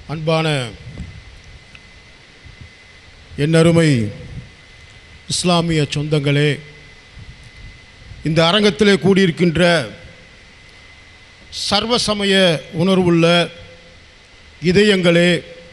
அன்பான என்னருமை இஸ்லாமிய சொந்தங்களே, இந்த அரங்கத்திலே கூடியிருக்கின்ற சர்வசமய உணர்வுள்ள இதயங்களே,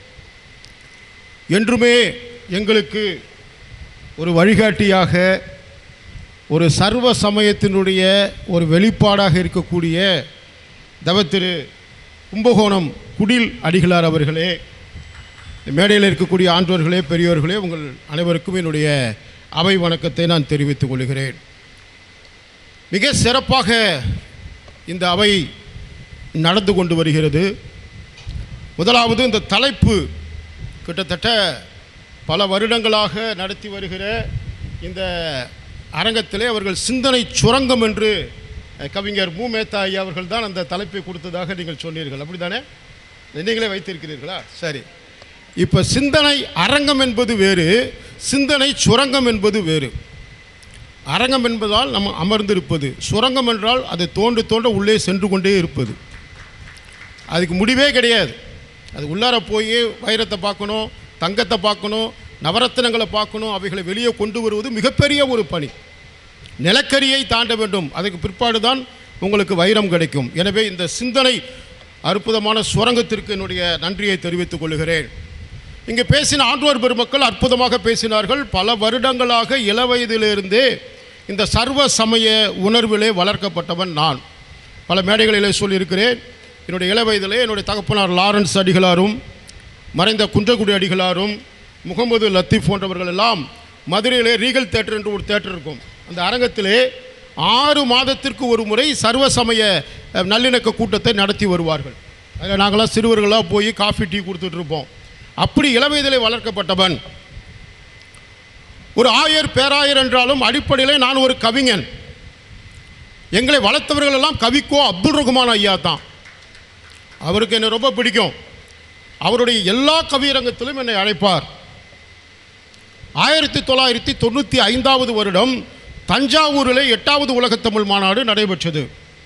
என்றுமே எங்களுக்கு ஒரு வழிகாட்டியாக, ஒரு சர்வ சமயத்தினுடைய ஒரு வெளிப்பாடாக இருக்கக்கூடிய தவத்திரு கும்பகோணம் குடில் அடிகளார் அவர்களே, மேடையில் இருக்கக்கூடிய ஆன்றோர்களே, பெரியோர்களே, உங்கள் அனைவருக்கும் என்னுடைய அவை வணக்கத்தை நான் தெரிவித்துக் கொள்கிறேன். மிக சிறப்பாக இந்த அவை நடந்து கொண்டு வருகிறது. முதலாவது, இந்த தலைப்பு கிட்டத்தட்ட பல வருடங்களாக நடத்தி வருகிற இந்த அரங்கத்திலே அவர்கள் சிந்தனை சுரங்கம் என்று கவிஞர் மு. மேத்தா ஐயா அவர்கள் தான் அந்த தலைப்பை கொடுத்ததாக நீங்கள் சொன்னீர்கள், அப்படி தானே? நீங்களே வைத்திருக்கிறீர்களா? சரி. இப்போ சிந்தனை அரங்கம் என்பது வேறு, சிந்தனை சுரங்கம் என்பது வேறு. அரங்கம் என்பதால் நம்ம அமர்ந்திருப்பது, சுரங்கம் என்றால் அதை தோண்ட தோண்ட உள்ளே சென்று கொண்டே இருப்பது. அதுக்கு முடிவே கிடையாது. அது உள்ளார போய் வைரத்தை பார்க்கணும், தங்கத்தை பார்க்கணும், நவரத்தினங்களை பார்க்கணும், அவைகளை வெளியே கொண்டு வருவது மிகப்பெரிய ஒரு பணி. நிலக்கரியை தாண்ட வேண்டும், அதுக்கு பிற்பாடு தான் உங்களுக்கு வைரம் கிடைக்கும். எனவே இந்த சிந்தனை அற்புதமான சுரங்கத்திற்கு என்னுடைய நன்றியை தெரிவித்துக் கொள்கிறேன். இங்கே பேசின ஆன்றோர் பெருமக்கள் அற்புதமாக பேசினார்கள். பல வருடங்களாக இளவயதிலிருந்தே இந்த சர்வ சமய உணர்விலே வளர்க்கப்பட்டவன் நான். பல மேடைகளிலே சொல்லியிருக்கிறேன். என்னுடைய இளவயதிலே என்னுடைய தகப்பனார் லாரன்ஸ் அடிகளாரும், மறைந்த குன்றக்குடி அடிகளாரும், முகமது லத்தீப் போன்றவர்கள் எல்லாம் மதுரையிலே ரீகல் தேட்டர் என்று ஒரு தேட்டர் இருக்கும். அந்த அரங்கத்திலே 6 மாதத்திற்கு ஒரு முறை சர்வ சமய நல்லிணக்க கூட்டத்தை நடத்தி வருவார்கள். அதில் நாங்களாம் சிறுவர்களாக போய் காஃபி டீ கொடுத்துட்ருப்போம். அப்படி இளவயதிலே வளர்க்கப்பட்டவன். ஒரு ஆயர் பேராயர் என்றாலும் அடிப்படையிலே நான் ஒரு கவிஞன். எங்களை வளர்த்தவர்கள் எல்லாம் கவிக்கோ அப்துல் ரகுமான் ஐயா தான். அவருக்கு என்னை ரொம்ப பிடிக்கும். அவருடைய எல்லா கவியரங்கத்திலும் என்னை அழைப்பார். 1995 வருடம் தஞ்சாவூரிலே 8வது உலகத்தமிழ் மாநாடு நடைபெற்றது.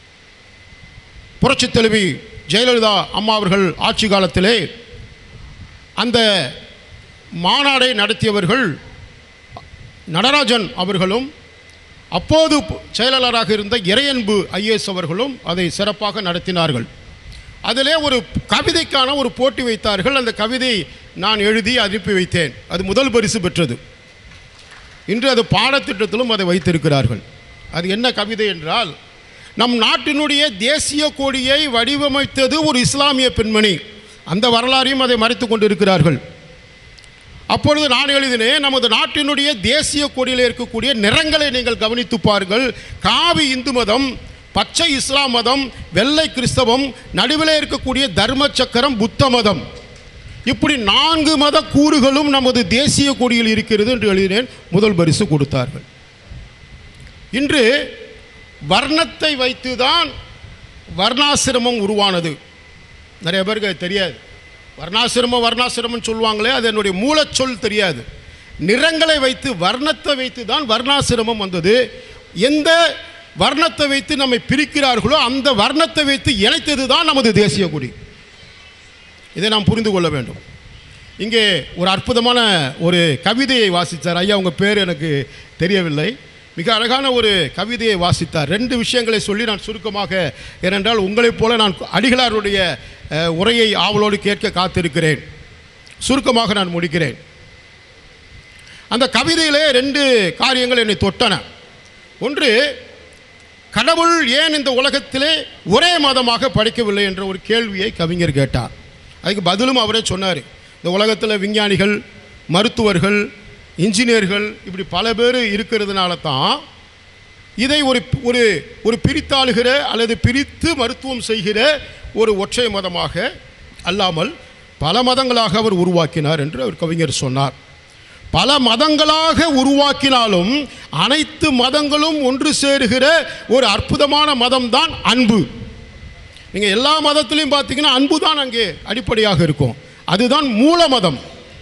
புரட்சித் தலைவி ஜெயலலிதா அம்மா அவர்கள் ஆட்சி காலத்திலே அந்த மாநாடை நடத்தியவர்கள் நடராஜன் அவர்களும், அப்போது செயலாளராக இருந்த இறையன்பு ஐஏஎஸ் அவர்களும் அதை சிறப்பாக நடத்தினார்கள். அதிலே ஒரு கவிதைக்கான ஒரு போட்டி வைத்தார்கள். அந்த கவிதை நான் எழுதி அனுப்பி வைத்தேன். அது முதல் பரிசு பெற்றது. இன்று அது பாடத்திட்டத்திலும் அதை வைத்திருக்கிறார்கள். அது என்ன கவிதை என்றால், நம் நாட்டினுடைய தேசிய கொடியை வடிவமைத்தது ஒரு இஸ்லாமிய பெண்மணி. அந்த வரலாறையும் அதை மறைத்து கொண்டு இருக்கிறார்கள். அப்பொழுது நான் எழுதினேன், நமது நாட்டினுடைய தேசிய கொடியில் இருக்கக்கூடிய நிறங்களை நீங்கள் கவனித்து பாருங்கள். காவி இந்து மதம், பச்சை இஸ்லாம் மதம், வெள்ளை கிறிஸ்தவம், நடுவில் இருக்கக்கூடிய தர்ம சக்கரம் புத்த மதம். இப்படி 4 மத கூறுகளும் நமது தேசிய கொடியில் இருக்கிறது என்று எழுதினேன். முதல் பரிசு கொடுத்தார்கள். இன்று வர்ணத்தை வைத்துதான் வர்ணாசிரமம் உருவானது. நிறைய பேருக்கு அது தெரியாது. வர்ணாசிரமம் சொல்லுவாங்களே, அது என்னுடைய மூலச்சொல் தெரியாது. நிறங்களை வைத்து, வர்ணத்தை வைத்து தான் வர்ணாசிரமம் வந்தது. எந்த வர்ணத்தை வைத்து நம்மை பிரிக்கிறார்களோ அந்த வர்ணத்தை வைத்து இணைத்தது தான் நமது தேசிய கொடி. இதை நாம் புரிந்து கொள்ள வேண்டும். இங்கே ஒரு அற்புதமான ஒரு கவிதையை வாசித்தார் ஐயா. உங்கள் பேர் எனக்கு தெரியவில்லை. மிக அழகான ஒரு கவிதையை வாசித்தார். 2 விஷயங்களை சொல்லி நான் சுருக்கமாக, ஏனென்றால் உங்களைப் போல நான் அடிகளாருடைய உரையை ஆவலோடு கேட்க காத்திருக்கிறேன். சுருக்கமாக நான் முடிக்கிறேன். அந்த கவிதையிலே 2 காரியங்கள் என்னை தொட்டன. ஒன்று, கடவுள் ஏன் இந்த உலகத்திலே ஒரே மதமாக படைக்கவில்லை என்ற ஒரு கேள்வியை கவிஞர் கேட்டார். அதுக்கு பதிலும் அவரே சொன்னார். இந்த உலகத்தில் விஞ்ஞானிகள், மருத்துவர்கள், இன்ஜினியர்கள், இப்படி பல பேர் இருக்கிறதுனால தான் இதை ஒரு பிரித்தாளுகிற அல்லது பிரித்து மருத்துவம் செய்கிற ஒரு ஒற்றை மதமாக அல்லாமல் பல மதங்களாக அவர் உருவாக்கினார் என்று அவர் கவிஞர் சொன்னார். பல மதங்களாக உருவாக்கினாலும் அனைத்து மதங்களும் ஒன்று சேருகிற ஒரு அற்புதமான மதம் தான் அன்பு. நீங்கள் எல்லா மதத்திலையும் பார்த்தீங்கன்னா அன்பு தான் அங்கே அடிப்படையாக இருக்கும். அதுதான் மூல மதம்.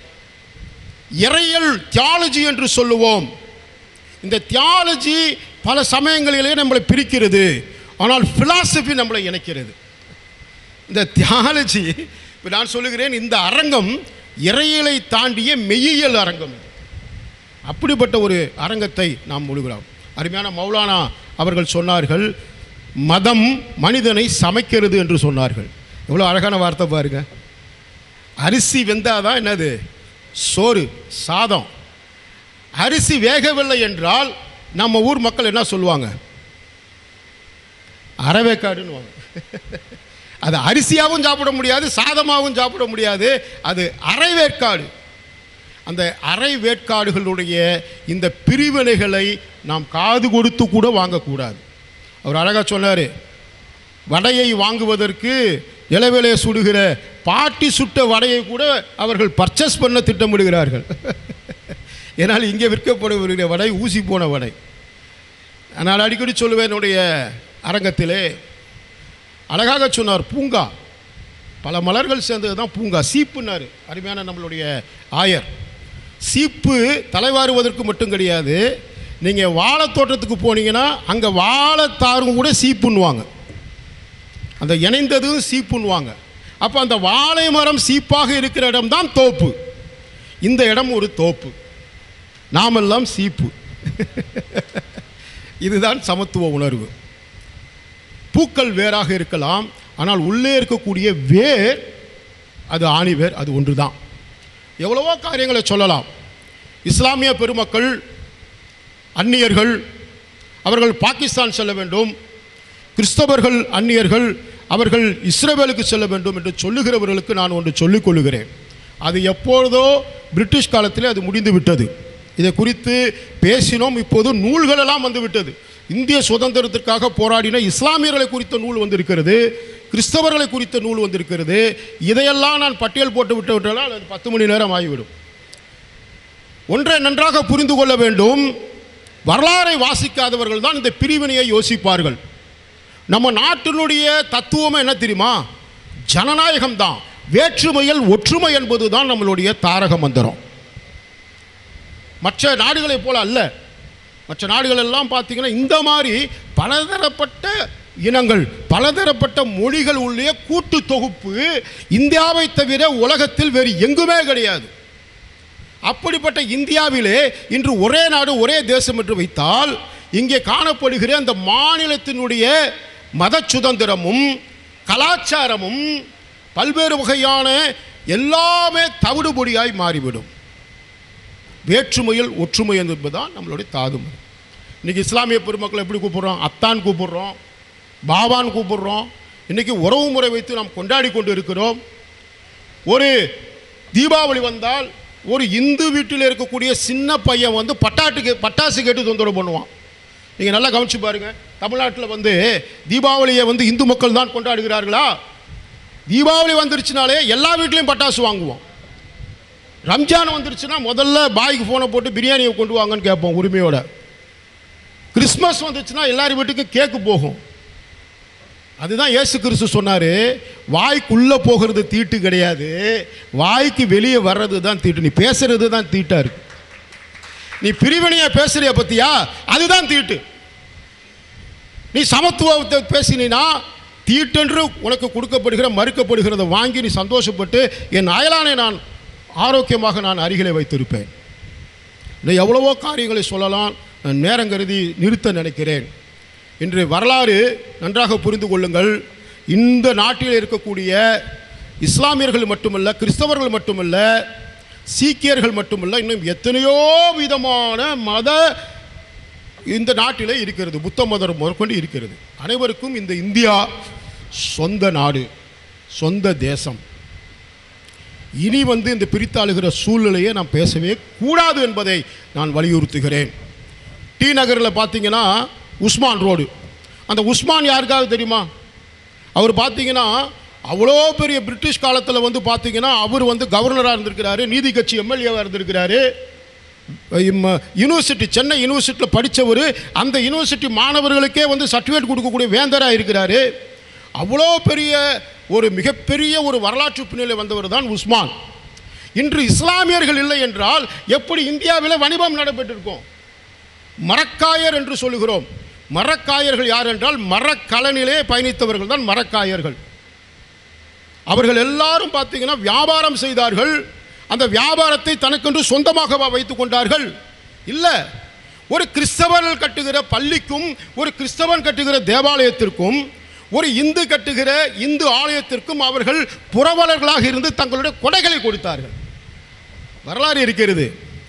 இறையல் தியாலஜி என்று சொல்லுவோம். இந்த தியாலஜி பல சமயங்களிலே நம்மளை பிரிக்கிறது, ஆனால் பிலாசபி நம்மளை இணைக்கிறது. இந்த தியாலஜி இப்போ நான் சொல்லுகிறேன், இந்த அரங்கம் இறையியலை தாண்டிய மெய்யியல் அரங்கம். அப்படிப்பட்ட ஒரு அரங்கத்தை நாம் முழுகிறோம். அருமையான மௌலானா அவர்கள் சொன்னார்கள், மதம் மனிதனை சமைக்கிறது என்று சொன்னார்கள். எவ்வளோ அழகான வார்த்தை பாருங்க. அரிசி வெந்தாதான் என்னது? சோறு, சாதம். அரிசி வேகவில்லை என்றால் நம்ம ஊர் மக்கள் என்ன சொல்லுவாங்க? அரைவேக்காடுன்னு. அது அரிசியாகவும் சாப்பிட முடியாது, சாதமாகவும் சாப்பிட முடியாது, அது அரைவேற்காடு. அந்த அரைவேற்காடுகளுடைய இந்த பிரிவினைகளை நாம் காது கொடுத்து கூட வாங்கக்கூடாது. அவர் அழகாக சொன்னார், வடையை வாங்குவதற்கு இளவேலையை சுடுகிற பாட்டி சுட்ட வடையை கூட அவர்கள் பர்ச்சேஸ் பண்ண திட்டமிடுகிறார்கள். ஏன்னால் இங்கே விற்கப்படுகிற வடை ஊசி போன வடை. நான் அடிக்கடி சொல்லுவேன், என்னுடைய அரங்கத்திலே அழகாக சொன்னார், பூங்கா பல மலர்கள் சேர்ந்தது தான் பூங்கா. சீப்புன்னாரு அருமையான நம்மளுடைய ஆயர். சீப்பு தலைவாருவதற்கு மட்டும் கிடையாது, நீங்கள் வாழைத்தோட்டத்துக்கு போனீங்கன்னா அங்கே வாழைத்தாரும் கூட சீப்புன்னுவாங்க, அந்த இணைந்ததும் சீப்புன்னுவாங்க. அப்போ அந்த வாழை மரம் சீப்பாக இருக்கிற இடம் தான் தோப்பு. இந்த இடம் ஒரு தோப்பு, நாமெல்லாம் சீப்பு. இதுதான் சமத்துவ உணர்வு. பூக்கள் வேறாக இருக்கலாம், ஆனால் உள்ளே இருக்கக்கூடிய வேர் அது ஆணி வேர், அது ஒன்று தான். எவ்வளவோ காரியங்களை சொல்லலாம். இஸ்லாமிய பெருமக்கள் அந்நியர்கள் அவர்கள் பாகிஸ்தான் செல்ல வேண்டும், கிறிஸ்தவர்கள் அந்நியர்கள் அவர்கள் இஸ்ரேலுக்கு செல்ல வேண்டும் என்று சொல்லுகிறவர்களுக்கு நான் ஒன்று சொல்லிக் கொள்ளுகிறேன். அது எப்பொழுதோ பிரிட்டிஷ் காலத்திலே அது முடிந்து விட்டது. இதை குறித்து பேசினோம். இப்போது நூல்களெல்லாம் வந்து விட்டது. இந்திய சுதந்திரத்திற்காக போராடின இஸ்லாமியர்களை குறித்த நூல் வந்திருக்கிறது, கிறிஸ்தவர்களை குறித்த நூல் வந்திருக்கிறது. இதையெல்லாம் நான் பட்டியல் போட்டு விட்டால் அது 10 மணி நேரம் ஆகிவிடும். ஒன்றை நன்றாக புரிந்து கொள்ள வேண்டும், வரலாறை வாசிக்காதவர்கள் தான் இந்த பிரிவினையை யோசிப்பார்கள். நம்ம நாட்டினுடைய தத்துவமே என்ன தெரியுமா? ஜனநாயகம் தான். வேற்றுமையில் ஒற்றுமை என்பது தான் நம்மளுடைய தாரக மந்திரம். மற்ற நாடுகளைப் போல அல்ல. மற்ற நாடுகள் எல்லாம் பார்த்தீங்கன்னா இந்த மாதிரி பலதரப்பட்ட இனங்கள், பலதரப்பட்ட மொழிகள் உள்ள கூட்டு தொகுப்பு இந்தியாவை தவிர உலகத்தில் வேறு எங்குமே கிடையாது. அப்படிப்பட்ட இந்தியாவிலே இன்று ஒரே நாடு ஒரே தேசம் என்று வைத்தால், இங்கே காணப்படுகிற அந்த மாநிலத்தினுடைய மத சுதந்திரமும் கலாச்சாரமும் பல்வேறு வகையான எல்லாமே தவிடுபொடியாய் மாறிவிடும். வேற்றுமையில் ஒற்றுமை என்பதுதான் நம்மளுடைய தாதுமை. இன்றைக்கி இஸ்லாமிய பெருமக்களை எப்படி கூப்பிட்றோம்? அத்தான் கூப்பிட்றோம், பாபான்னு கூப்பிட்றோம். இன்றைக்கி உறவு முறை வைத்து நாம் கொண்டாடி கொண்டு இருக்கிறோம். ஒரு தீபாவளி வந்தால் ஒரு இந்து வீட்டில் இருக்கக்கூடிய சின்ன பையன் வந்து பட்டாசு கேட்டு தொந்தரவு பண்ணுவான். நீங்கள் நல்லா கவனிச்சு பாருங்கள். தமிழ்நாட்டில் தீபாவளியை இந்து மக்கள் தான் கொண்டாடுகிறார்களா? தீபாவளி வந்துருச்சுனாலே எல்லா வீட்லேயும் பட்டாசு வாங்குவோம். ரம்ஜான் வந்துருச்சுன்னா முதல்ல பாய்க்கு ஃபோனை போட்டு பிரியாணியை கொண்டு வாங்கன்னு கேட்போம் உரிமையோட. கிறிஸ்மஸ் வந்துச்சுன்னா எல்லார் வீட்டுக்கும் கேக்கு போகும். அதுதான் இயேசு கிறிஸ்து சொன்னார், வாய்க்குள்ளே போகிறது தீட்டு கிடையாது, வாய்க்கு வெளியே வர்றது தான் தீட்டு. நீ பேசுறது தான் தீட்டா இருக்கு. நீ பிரிவினையை பேசுறிய பத்தியா, அதுதான் தீட்டு. நீ சமத்துவத்தை பேசினா தீட்டென்று உனக்கு கொடுக்கப்படுகிற மறுக்கப்படுகிறத வாங்கி நீ சந்தோஷப்பட்டு என் அயலானை நான் ஆரோக்கியமாக நான் அருகிலே வைத்திருப்பேன். இன்னும் எவ்வளவோ காரியங்களை சொல்லலாம், நான் நேரம் கருதி நிறுத்த நினைக்கிறேன். இன்று வரலாறு நன்றாக புரிந்து கொள்ளுங்கள். இந்த நாட்டில் இருக்கக்கூடிய இஸ்லாமியர்கள் மட்டுமல்ல, கிறிஸ்தவர்கள் மட்டுமல்ல, சீக்கியர்கள் மட்டுமல்ல, இன்னும் எத்தனையோ விதமான மத இந்த நாட்டிலே இருக்கிறது. புத்த மதம் முதற்கொண்டு இருக்கிறது. அனைவருக்கும் இந்த இந்தியா சொந்த நாடு, சொந்த தேசம். இனி இந்த பிரித்தாளுகிற சூழ்நிலையை நாம் பேசவே கூடாது என்பதை நான் வலியுறுத்துகிறேன். டி நகரில் பார்த்தீங்கன்னா உஸ்மான் ரோடு. அந்த உஸ்மான் யாருக்காவது தெரியுமா? அவர் பார்த்தீங்கன்னா அவ்வளோ பெரிய பிரிட்டிஷ் காலத்தில் பார்த்தீங்கன்னா அவர் கவர்னராக இருந்திருக்கிறாரு, நீதி கட்சி எம்எல்ஏவாக இருந்திருக்கிறாரு, யூனிவர்சிட்டி சென்னை யூனிவர்சிட்டியில் படித்தவர், அந்த யூனிவர்சிட்டி மாணவர்களுக்கே சர்டிஃபிகேட் கொடுக்கக்கூடிய வேந்தராக இருக்கிறாரு. அவ்வளோ பெரிய ஒரு மிகப்பெரிய ஒரு வரலாற்று பின்னணியில் வந்தவர் தான் உஸ்மான். இன்று இஸ்லாமியர்கள் இல்லை என்றால் எப்படி இந்தியாவில் வணிகம் நடைபெற்றிருக்கும்? மரக்காயர் என்று சொல்லுகிறோம். மரக்காயர்கள் யார் என்றால் மரக்கலனிலே பயணித்தவர்கள் தான் மரக்காயர்கள். அவர்கள் எல்லாரும் பார்த்தீங்கன்னா வியாபாரம் செய்தார்கள். அந்த வியாபாரத்தை தனக்கென்று சொந்தமாக வைத்து கொண்டார்கள். இல்லை, ஒரு கிறிஸ்தவர்கள் கட்டுகிற பள்ளிக்கும் ஒரு கிறிஸ்தவன் கட்டுகிற தேவாலயத்திற்கும் ஒரு இந்து கட்டுகிற இந்து ஆலயத்திற்கும் அவர்கள் புரவலர்களாக இருந்து தங்களுடைய கொடைகளை கொடுத்தார்கள். வரலாறு இருக்கிறது.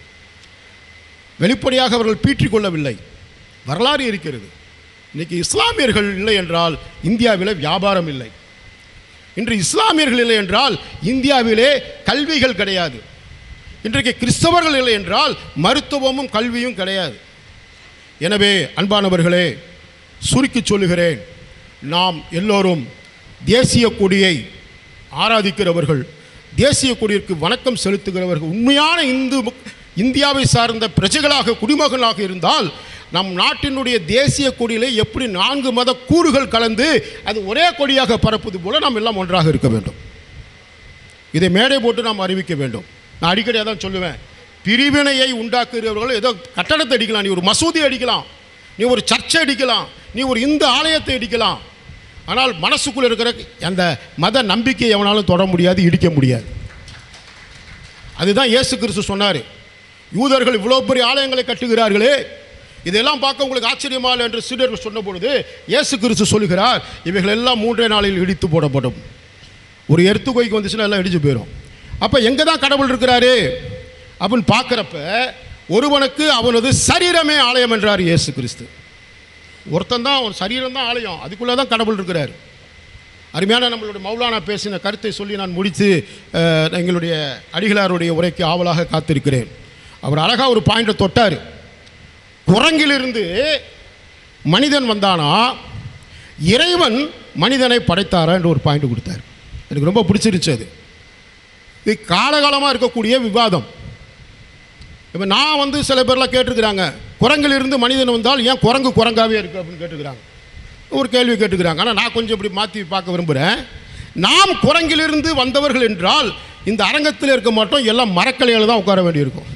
வெளிப்படையாக அவர்கள் பீற்றிக்கொள்ளவில்லை, வரலாறு இருக்கிறது. இன்றைக்கி இஸ்லாமியர்கள் இல்லை என்றால் இந்தியாவில் வியாபாரம் இல்லை. இன்று இஸ்லாமியர்கள் இல்லை என்றால் இந்தியாவிலே கல்விகள் கிடையாது. இன்றைக்கு கிறிஸ்தவர்கள் இல்லை என்றால் மருத்துவமும் கல்வியும் கிடையாது. எனவே அன்பானவர்களே, சுருக்கி சொல்லுகிறேன், நாம் எல்லோரும் தேசிய கொடியை ஆராதிக்கிறவர்கள், தேசிய கொடியிற்கு வணக்கம் செலுத்துகிறவர்கள், உண்மையான இந்தியாவை சார்ந்த பிரஜைகளாக குடிமகனாக இருந்தால் நம் நாட்டினுடைய தேசிய கொடியிலே எப்படி 4 மத கூறுகள் கலந்து அது ஒரே கொடியாக பரப்புவது போல நாம் எல்லாம் ஒன்றாக இருக்க வேண்டும். இதை மேடை போட்டு நாம் அறிவிக்க வேண்டும். நான் அடிக்கடியாக தான் சொல்லுவேன், பிரிவினையை உண்டாக்குகிறவர்கள் ஏதோ கட்டடத்தை அடிக்கலாம், நீ ஒரு மசூதி அடிக்கலாம், நீ ஒரு சர்ச்சை அடிக்கலாம், நீ ஒரு இந்து ஆலயத்தை அடிக்கலாம். ஆனால் மனசுக்குள்ளே இருக்கிற அந்த மத நம்பிக்கையை எவனாலும் தொட முடியாது, இடிக்க முடியாது. அதுதான் இயேசு கிறிஸ்து சொன்னார். யூதர்கள் இவ்வளோ பெரிய ஆலயங்களை கட்டுகிறார்களே, இதெல்லாம் பார்க்க உங்களுக்கு ஆச்சரியமா இல்லை என்று சீடர்கள் சொன்ன பொழுது இயேசு கிறிஸ்து சொல்லுகிறார், இவைகள் எல்லாம் 3 நாளில் இடித்து போடப்படும். ஒரு எர்த்துக்கோய்க்கு வந்துச்சுன்னா எல்லாம் இடிச்சு போயிடும். அப்போ எங்கே தான் கடவுள் இருக்கிறாரு அப்படின்னு பார்க்குறப்ப ஒருவனுக்கு அவனது சரீரமே ஆலயம் என்றார் இயேசு கிறிஸ்து. ஒருத்தன் தான், ஒரு சரீரம் தான் ஆலயம், அதுக்குள்ளே தான் கடவுள் இருக்கிறார். அருமையான நம்மளுடைய மௌலானா பேசின கருத்தை சொல்லி நான் முடித்து எங்களுடைய அடிகளாருடைய உரைக்கு ஆவலாக காத்திருக்கிறேன். அவர் அழகாக ஒரு பாயிண்டை தொட்டார். குரங்கிலிருந்து மனிதன் வந்தானா, இறைவன் மனிதனை படைத்தாரா என்று ஒரு பாயிண்ட் கொடுத்தார். எனக்கு ரொம்ப பிடிச்சிருச்சு. அது இது காலகாலமாக இருக்கக்கூடிய விவாதம். இப்போ நான் சில பேர்லாம் கேட்டுருக்குறாங்க, குரங்கிலிருந்து மனிதன் வந்தால் ஏன் குரங்கு குரங்காகவே இருக்குது அப்படின்னு கேட்டுக்கிறாங்க, ஒரு கேள்வி கேட்டுக்கிறாங்க. ஆனால் நான் கொஞ்சம் இப்படி மாற்றி பார்க்க விரும்புகிறேன். நாம் குரங்கிலிருந்து வந்தவர்கள் என்றால் இந்த அரங்கத்தில் இருக்க மாட்டோம், எல்லாம் மரக்கலையில் தான் உட்கார வேண்டியிருக்கும்.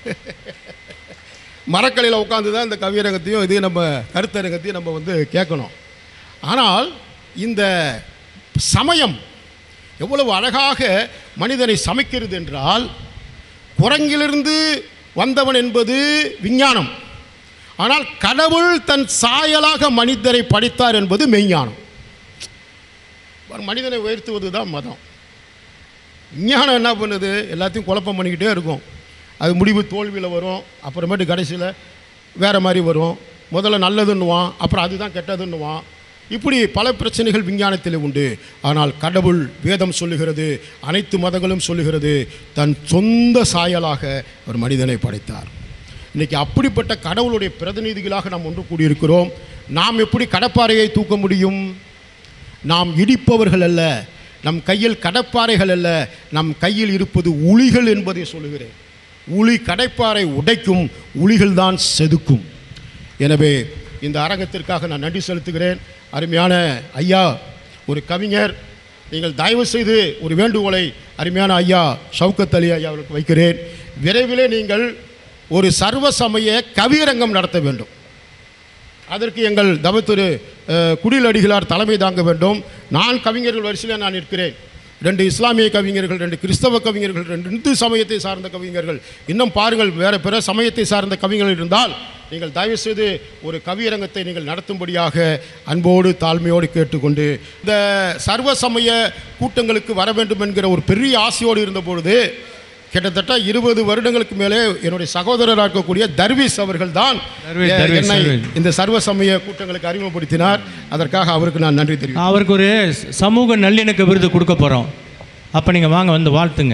மரக்கலையில் உட்காந்து தான் இந்த கவியரங்கத்தையும் இதையும் நம்ம கருத்தரங்கத்தையும் நம்ம கேட்கணும். ஆனால் இந்த சமயம் எவ்வளவு அழகாக மனிதனை சமைக்கிறது என்றால், குரங்கிலிருந்து வந்தவன் என்பது விஞ்ஞானம், ஆனால் கடவுள் தன் சாயலாக மனிதரை படைத்தார் என்பது மெய்ஞானம். மனிதனை உயர்த்துவது தான் மதம். விஞ்ஞானம் என்ன பண்ணுது, எல்லாத்தையும் குழப்பம் பண்ணிக்கிட்டே இருக்கும். அது முடிவு தோல்வியில் வரும், அப்புறமேட்டு கடைசியில் வேறு மாதிரி வரும். முதல்ல நல்லதுன்னுவான், அப்புறம் அதுதான் கெட்டதுன்னுவான். இப்படி பல பிரச்சனைகள் விஞ்ஞானத்தில் உண்டு. ஆனால் கடவுள், வேதம் சொல்லுகிறது, அனைத்து மதங்களும் சொல்லுகிறது, தன் சொந்த சாயலாக ஒரு மனிதனை படைத்தார். இன்றைக்கி அப்படிப்பட்ட கடவுளுடைய பிரதிநிதிகளாக நாம் ஒன்று கூடியிருக்கிறோம். நாம் எப்படி கடப்பாறையை தூக்க முடியும்? நாம் இடிப்பவர்கள் அல்ல, நம் கையில் கடப்பாறைகள் அல்ல, நம் கையில் இருப்பது உளிகள் என்பதை சொல்லுகிறேன். உளி கடைப்பாறை உடைக்கும், உளிகள் தான் செதுக்கும். எனவே இந்த அரங்கத்திற்காக நான் நன்றி செலுத்துகிறேன். அருமையான ஐயா, ஒரு கவிஞர், நீங்கள் தயவு செய்து ஒரு வேண்டுகோளை அருமையான ஐயா ஷவுக்கத் அலி ஐயா அவர்களுக்கு வைக்கிறேன். விரைவிலே நீங்கள் ஒரு சர்வசமய கவியரங்கம் நடத்த வேண்டும். அதற்கு எங்கள் தவத்திரு குடில் அடிகளார் தலைமை தாங்க வேண்டும். நான் கவிஞர்கள் வரிசையில் நான் இருக்கிறேன். 2 இஸ்லாமிய கவிஞர்கள், 2 கிறிஸ்தவ கவிஞர்கள், 2 இந்து சமயத்தை சார்ந்த கவிஞர்கள், இன்னும் பாருங்கள் வேறு பிற சமயத்தை சார்ந்த கவிஞர்கள் இருந்தால் நீங்கள் தயவுசெய்து ஒரு கவியரங்கத்தை நீங்கள் நடத்தும்படியாக அன்போடு தாழ்மையோடு கேட்டுக்கொண்டு, இந்த சர்வ சமய கூட்டங்களுக்கு வர வேண்டும் என்கிற ஒரு பெரிய ஆசையோடு இருந்தபொழுது கிட்டத்தட்ட 20 வருடங்களுக்கு மேலே என்னுடைய சகோதரராக இருக்கக்கூடிய தர்வீஸ் அவர்கள் தான் என்னை இந்த சர்வ சமய கூட்டங்களுக்கு அறிமுகப்படுத்தினார். அதற்காக அவருக்கு நான் நன்றி தெரிவிக்கிறேன். அவருக்கு ஒரு சமூக நல்லிணக்க விருது கொடுக்க போகிறோம். அப்போ நீங்கள் வாங்க வாழ்த்துங்க.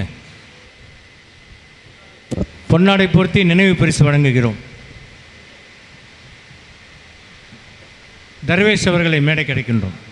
பொன்னாடை பொருத்தி நினைவு பரிசு வழங்குகிறோம். தர்வேஷ் அவர்களை மேடை கிடைக்கின்றோம்.